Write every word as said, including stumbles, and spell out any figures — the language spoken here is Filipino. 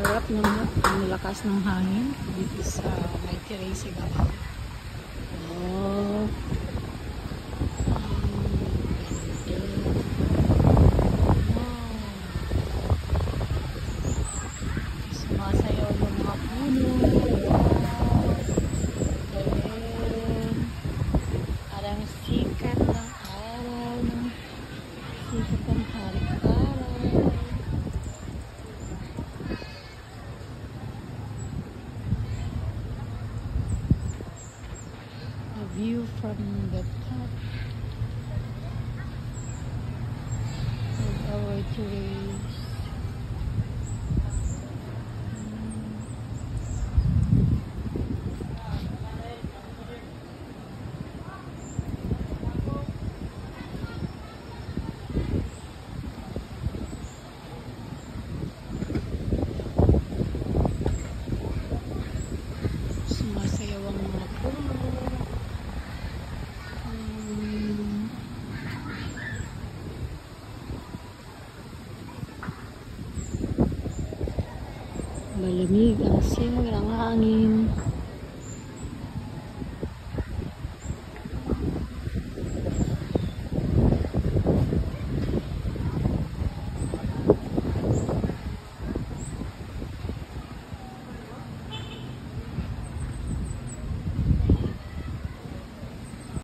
Sarap ng ang lakas ng hangin dito sa may terrace Gabao. Oh. Sumasayaw ng mga puno. Ayan. Parang sikat ng araw, ng sikat ng hari-araw. A view from the top of our terrace. Sumasayaw ang mga puno. Hmm. Malamig ang simoy ng hangin.